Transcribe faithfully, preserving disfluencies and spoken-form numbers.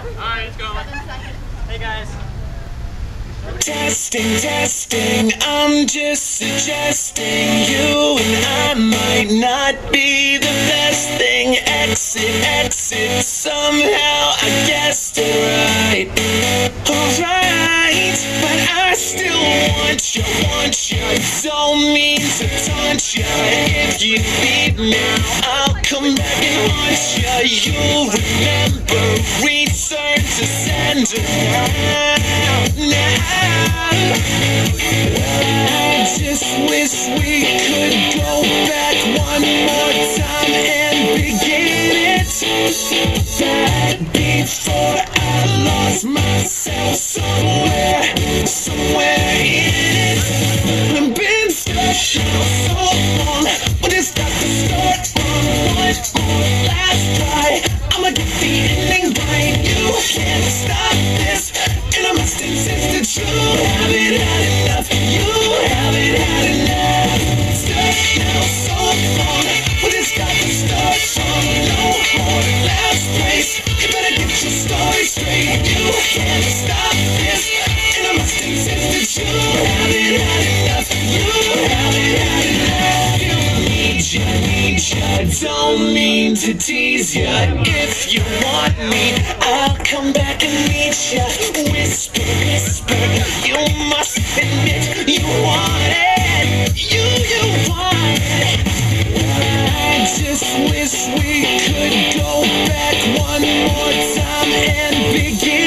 Alright, let's go. Hey guys. Testing, testing, I'm just suggesting you and I might not be the best thing. Exit, exit, somehow I guessed it right. Alright, but I still want you, want you. Don't mean to taunt you. If you leave now, I'll come back and haunt you. You'll remember, return to sender now, now. I just wish we could go back one more time and begin it back before I lost myself somewhere, somewhere in it. I've been stuck so long, but it's got to start on one more last try. I'ma get the ending right. You can't stop this, and I must insist that you haven't had enough. You haven't had enough. Stuck now so long, but it's got to start from no more last place. You better get your story straight. You can't stop this, and I must insist that you haven't had enough. You haven't had enough. You need ya, need ya. Don't mean to tease ya. If you want me, I'll come back and meet ya. Whisper, whisper, you must admit you want it. You, you want it. I just wish we could go back one more time and begin